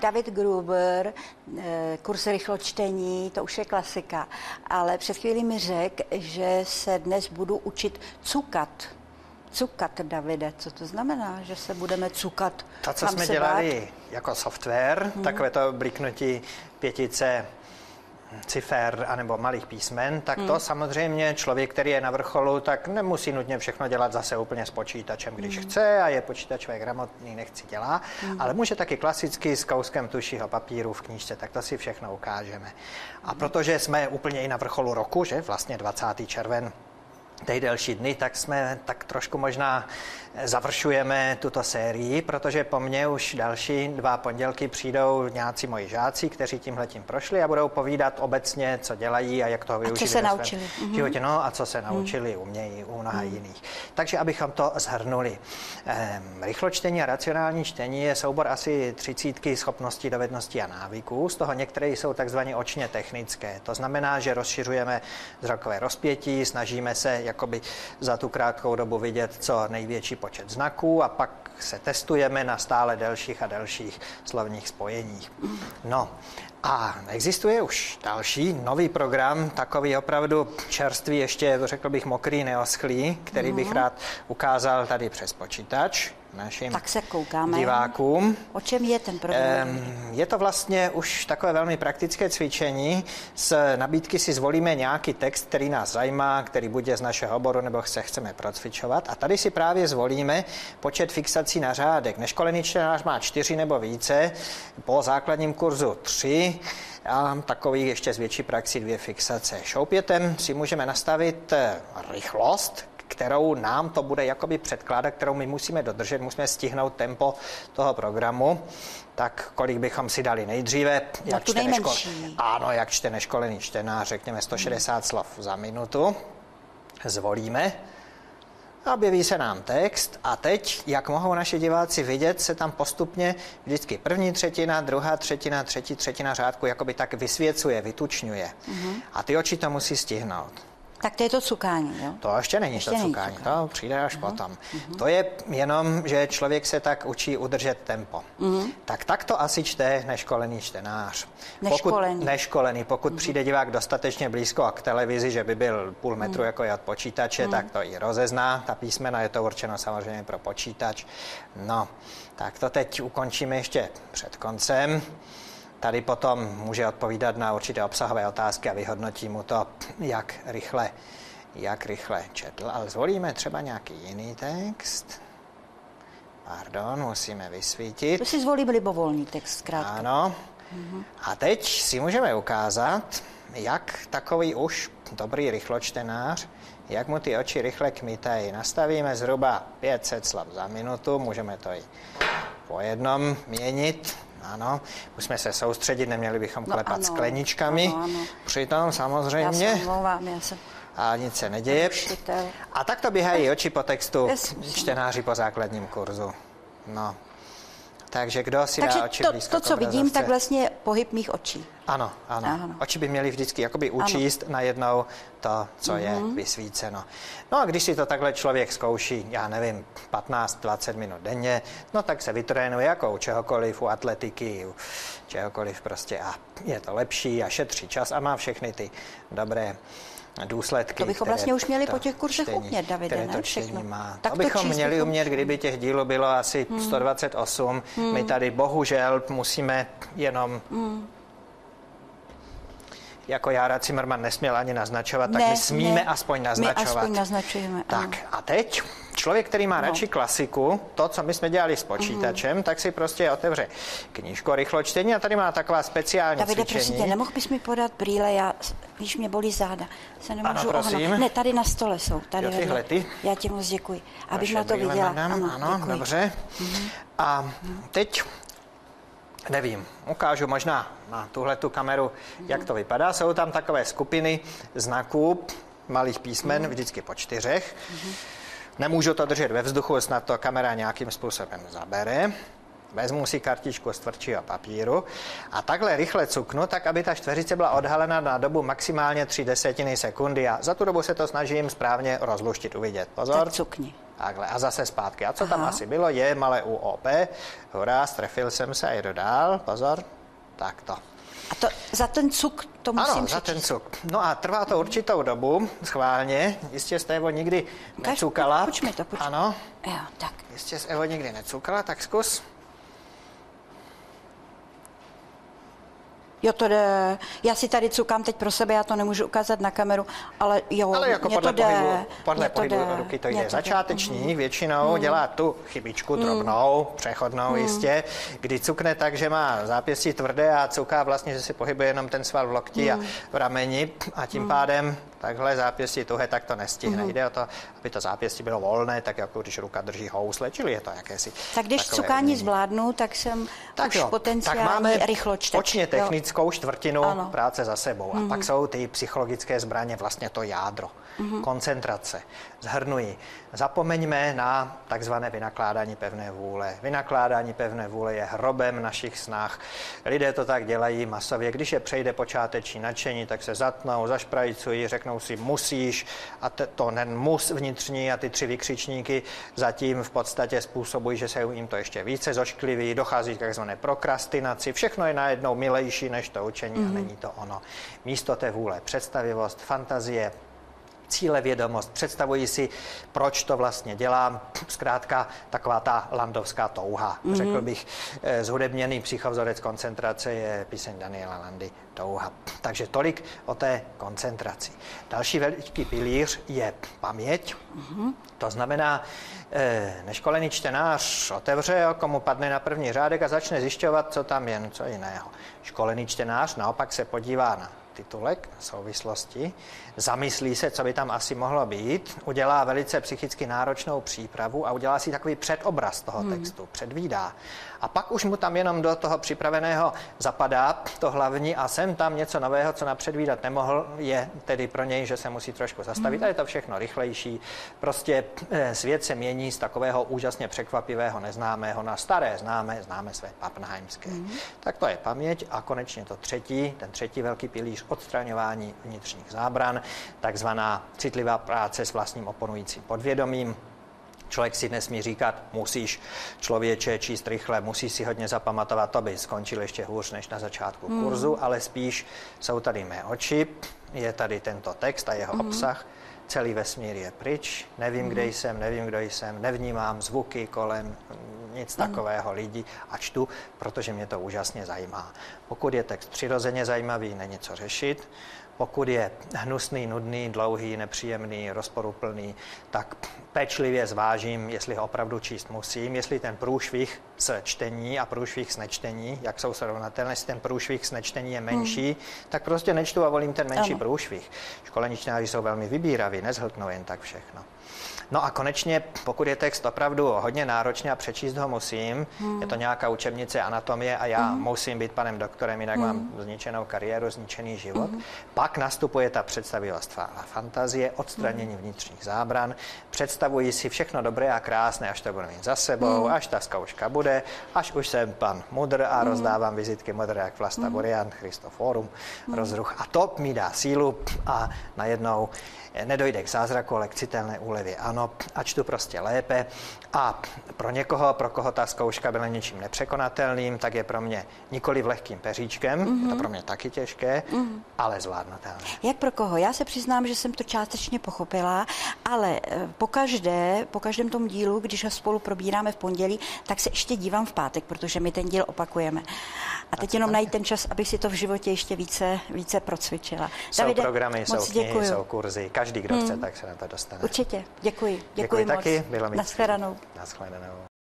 David Gruber, kurz rychločtení, to už je klasika, ale před chvílí mi řekl, že se dnes budu učit cukat. Cukat, Davide, co to znamená, že se budeme cukat? To, co jsme dělali jako software, takové to bliknutí pětice cifer anebo malých písmen, tak to samozřejmě člověk, který je na vrcholu, tak nemusí nutně všechno dělat zase úplně s počítačem, když chce a je počítačové gramotný, nechci dělá, ale může taky klasicky s kouskem tušího papíru v knížce, tak to si všechno ukážeme. A protože jsme úplně i na vrcholu roku, že vlastně 20. červen, tej delší dny, tak jsme tak trošku možná završujeme tuto sérii, protože po mně už další 2 pondělky přijdou nějací moji žáci, kteří tímhletím prošli a budou povídat obecně, co dělají a jak toho využili. A co se naučili. Životě, no a co se naučili u mě i u mnoha jiných. Takže abychom to shrnuli. Rychločtení a racionální čtení je soubor asi 30 schopností, dovedností a návyků. Z toho některé jsou takzvaně očně technické. To znamená, že rozšiřujeme zrakové rozpětí, snažíme se jakoby za tu krátkou dobu vidět co největší počet znaků a pak se testujeme na stále delších a delších slovních spojeních. No a existuje už další nový program, takový opravdu čerstvý, ještě řekl bych mokrý, neoschlý, který bych rád ukázal tady přes počítač našim tak se koukáme divákům. O čem je ten program? Je to vlastně už takové velmi praktické cvičení. Z nabídky si zvolíme nějaký text, který nás zajímá, který buď je z našeho oboru, nebo se chceme procvičovat. A tady si právě zvolíme počet fixací na řádek. Neškolený čtenář má 4 nebo více, po základním kurzu 3 a takový ještě z větší praxi 2 fixace. Šoupětem si můžeme nastavit rychlost, kterou nám to bude jakoby předkládat, kterou my musíme dodržet, musíme stihnout tempo toho programu, tak kolik bychom si dali nejdříve, jak čte neškolený čtenář, řekněme 160 slov za minutu, zvolíme, objeví se nám text a teď, jak mohou naši diváci vidět, se tam postupně vždycky první třetina, druhá třetina, třetí třetina řádku jakoby tak vysvěcuje, vytučňuje. A ty oči to musí stihnout. Tak to je to cukání, jo? To ještě není to cukání, to přijde až potom. To je jenom, že člověk se tak učí udržet tempo. Tak to asi čte neškolený čtenář. Pokud přijde divák dostatečně blízko k televizi, že by byl půl metru jako je od počítače, tak to i rozezná. Ta písmena je to určeno samozřejmě pro počítač. No, tak to teď ukončíme ještě před koncem. Tady potom může odpovídat na určité obsahové otázky a vyhodnotí mu to, jak rychle četl. Ale zvolíme třeba nějaký jiný text. Pardon, musíme vysvítit. To si zvolím libovolný text, zkrátka. Ano. A teď si můžeme ukázat, jak takový už dobrý rychločtenář, jak mu ty oči rychle kmitají. Nastavíme zhruba 500 slov za minutu, můžeme to i po jednom měnit. Ano, musíme se soustředit, neměli bychom klepat skleničkami. Přitom samozřejmě. A nic se neděje. A tak to běhají oči po textu čtenáři po základním kurzu. No. Takže kdo si dá oči blízko to, co vidím, tak vlastně pohyb mých očí. Ano. Oči by měly vždycky jakoby učíst najednou to, co je vysvíceno. No a když si to takhle člověk zkouší, já nevím, 15-20 minut denně, no tak se vytrénuje jako u čehokoliv, u atletiky, u čehokoliv prostě a je to lepší a šetří čas a má všechny ty dobré důsledky. To bychom vlastně už měli po těch kurzech umět, Davide, ne? Všechno. To bychom měli umět, kdyby těch dílů bylo asi 128. My tady bohužel musíme jenom jako Jára Cimrman nesměl ani naznačovat, tak my smíme aspoň naznačovat. My aspoň naznačujeme, tak a teď člověk, který má radši klasiku, to, co my jsme dělali s počítačem, tak si prostě otevře knížku rychločtení a tady má taková speciální Davide, cvičení. prosím tě, nemohl bys mi podat brýle, víš, mě bolí záda. Se nemůžu prosím. Ne, tady na stole jsou. Tady tyhle ty. Já ti moc děkuji. Abych na to viděla. Ano, dobře. A teď nevím, ukážu možná na tuhletu kameru, jak to vypadá. Jsou tam takové skupiny znaků malých písmen, vždycky po 4. Nemůžu to držet ve vzduchu, snad to kamera nějakým způsobem zabere. Vezmu si kartičku z tvrdšího papíru a takhle rychle cuknu, tak aby ta čtveřice byla odhalena na dobu maximálně 0,3 sekundy a za tu dobu se to snažím správně rozluštit, uvidět. Pozor. Tak cukni. Takhle. A zase zpátky. A co tam asi bylo? Je malé UOP. Hurá, strefil jsem se a jedu dál. Pozor. Takto. A to za ten cuk to musím Ano, za ten cuk. No a trvá to určitou dobu, schválně. Jistě jste Evo nikdy necukala. Pojď mi to, pojď. Ano. Jo, tak. Jistě jste Evo nikdy necukala, tak zkus. Jo, to jde. Já si tady cukám teď pro sebe, já to nemůžu ukázat na kameru, ale jo, ale jako mě podle to jde. pohybu ruky to jde. Začátečník většinou dělá tu chybičku drobnou, přechodnou jistě, kdy cukne tak, že má zápěstí tvrdé a cuká vlastně, že si pohybuje jenom ten sval v lokti a v rameni a tím pádem takhle zápěstí tuhé, tak to nestihne. Jde o to, aby to zápěstí bylo volné, tak jako když ruka drží housle, čili je to jakési. Tak když cukání umění zvládnu, tak jsem tak už potenciální rychločtečka. Počně technickou čtvrtinu práce za sebou. A pak jsou ty psychologické zbraně, vlastně to jádro. Koncentrace. Zhrnuji. Zapomeňme na takzvané vynakládání pevné vůle. Vynakládání pevné vůle je hrobem našich snah. Lidé to tak dělají masově. Když je přejde počáteční nadšení, tak se zatnou, zašprajcují, řeknou si musíš a ten mus vnitřní a ty 3 vykřičníky zatím v podstatě způsobují, že se jim to ještě více zoškliví, dochází k takzvané prokrastinaci. Všechno je najednou milejší než to učení a není to ono. Místo té vůle představivost, fantazie, cílevědomost, představuji si, proč to vlastně dělám. Zkrátka taková ta landovská touha. Řekl bych, zhudebněný psychovzorec koncentrace je píseň Daniela Landy Touha. Takže tolik o té koncentraci. Další veliký pilíř je paměť. To znamená, neškolený čtenář otevře oko, mu padne na první řádek a začne zjišťovat, co tam je, něco jiného. Školený čtenář naopak se podívá na titulek, souvislosti, zamyslí se, co by tam asi mohlo být, udělá velice psychicky náročnou přípravu a udělá si takový předobraz toho textu, předvídá. A pak už mu tam jenom do toho připraveného zapadá to hlavní a sem tam něco nového, co napředvídat nemohl, je tedy pro něj, že se musí trošku zastavit a je to všechno rychlejší. Prostě svět se mění z takového úžasně překvapivého neznámého na staré známe své papnheimské. Tak to je paměť a konečně to ten třetí velký pilíř odstraňování vnitřních zábran, takzvaná citlivá práce s vlastním oponujícím podvědomím. Člověk si nesmí říkat, musíš člověče číst rychle, musíš si hodně zapamatovat, to by skončil ještě hůř než na začátku kurzu, ale spíš jsou tady mé oči, je tady tento text a jeho obsah, celý vesmír je pryč, nevím, kde jsem, nevím, kdo jsem, nevnímám zvuky kolem, nic takového lidi a čtu, protože mě to úžasně zajímá. Pokud je text přirozeně zajímavý, není co řešit. Pokud je hnusný, nudný, dlouhý, nepříjemný, rozporuplný, tak pečlivě zvážím, jestli ho opravdu číst musím, jestli ten průšvih z čtení a průšvih z nečtení, jak jsou srovnatelné, jestli ten průšvih z nečtení je menší, tak prostě nečtu a volím ten menší průšvih. Školení čtenáři jsou velmi vybíraví, nezhltnou jen tak všechno. No a konečně, pokud je text opravdu hodně náročný a přečíst ho musím, je to nějaká učebnice anatomie a já musím být panem doktorem, jinak mám zničenou kariéru, zničený život, pak nastupuje ta představivost a fantazie, odstranění vnitřních zábran, představuji si všechno dobré a krásné, až to budu mít za sebou, až ta zkouška bude, až už jsem pan Mudr a rozdávám vizitky Mudr jak Vlasta Burian, Christoforum, rozruch. A to mi dá sílu a najednou nedojde k zázraku, ale k citelné úlevě. Ano, a čtu prostě lépe. A pro někoho, pro koho ta zkouška byla něčím nepřekonatelným, tak je pro mě nikoli lehkým peříčkem, je to pro mě taky těžké, ale zvládnutelné. Jak pro koho? Já se přiznám, že jsem to částečně pochopila, ale po každém tom dílu, když ho spolu probíráme v pondělí, tak se ještě dívám v pátek, protože my ten díl opakujeme. A teď jenom najít ten čas, abych si to v životě ještě více procvičila. Jsou Davide, programy, jsou knihy, jsou kurzy. Každý, kdo chce, tak se na to dostane. Určitě. Děkuji moc. Taky, bylo mi Nashledanou. Nashledanou.